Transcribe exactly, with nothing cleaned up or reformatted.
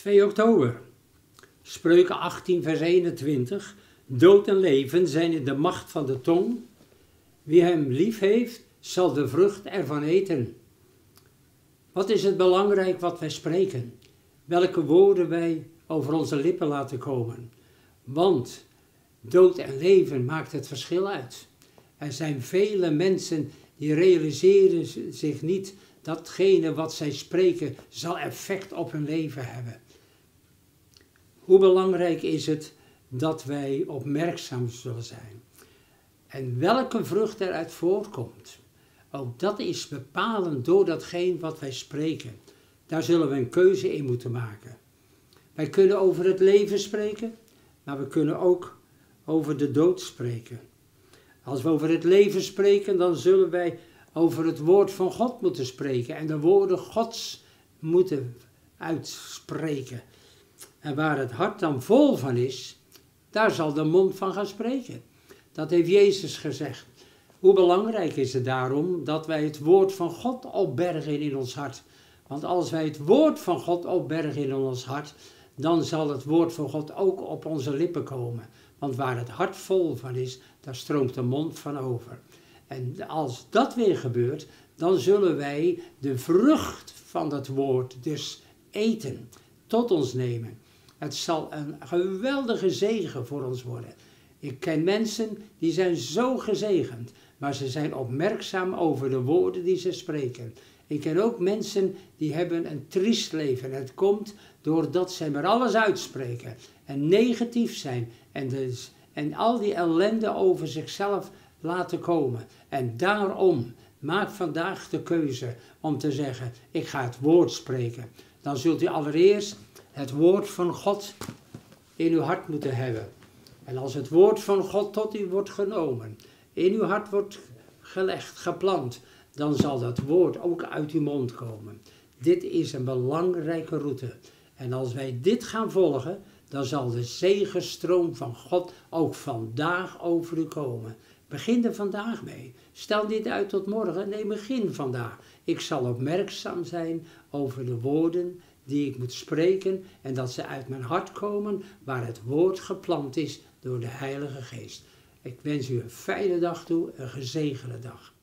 twee oktober, Spreuken achttien vers eenentwintig. Dood en leven zijn in de macht van de tong. Wie hem lief heeft, zal de vrucht ervan eten. Wat is het belangrijk wat wij spreken? Welke woorden wij over onze lippen laten komen? Want dood en leven maakt het verschil uit. Er zijn vele mensen die realiseren zich niet datgene wat zij spreken zal effect op hun leven hebben. Hoe belangrijk is het dat wij opmerkzaam zullen zijn? En welke vrucht eruit voortkomt, ook dat is bepalend door datgene wat wij spreken. Daar zullen we een keuze in moeten maken. Wij kunnen over het leven spreken, maar we kunnen ook over de dood spreken. Als we over het leven spreken, dan zullen wij over het woord van God moeten spreken en de woorden Gods moeten uitspreken. En waar het hart dan vol van is, daar zal de mond van gaan spreken. Dat heeft Jezus gezegd. Hoe belangrijk is het daarom dat wij het woord van God opbergen in ons hart. Want als wij het woord van God opbergen in ons hart, dan zal het woord van God ook op onze lippen komen. Want waar het hart vol van is, daar stroomt de mond van over. En als dat weer gebeurt, dan zullen wij de vrucht van het woord dus eten, tot ons nemen. Het zal een geweldige zegen voor ons worden. Ik ken mensen die zijn zo gezegend, maar ze zijn opmerkzaam over de woorden die ze spreken. Ik ken ook mensen die hebben een triest leven. Het komt doordat zij maar alles uitspreken en negatief zijn en, dus, en al die ellende over zichzelf laten komen. En daarom maak vandaag de keuze om te zeggen, ik ga het woord spreken. Dan zult u allereerst het woord van God in uw hart moeten hebben. En als het woord van God tot u wordt genomen, in uw hart wordt gelegd, geplant, dan zal dat woord ook uit uw mond komen. Dit is een belangrijke route. En als wij dit gaan volgen, dan zal de zegenstroom van God ook vandaag over u komen. Begin er vandaag mee. Stel dit uit tot morgen. Nee, begin vandaag. Ik zal opmerkzaam zijn over de woorden die ik moet spreken en dat ze uit mijn hart komen waar het woord geplant is door de Heilige Geest. Ik wens u een fijne dag toe, een gezegende dag.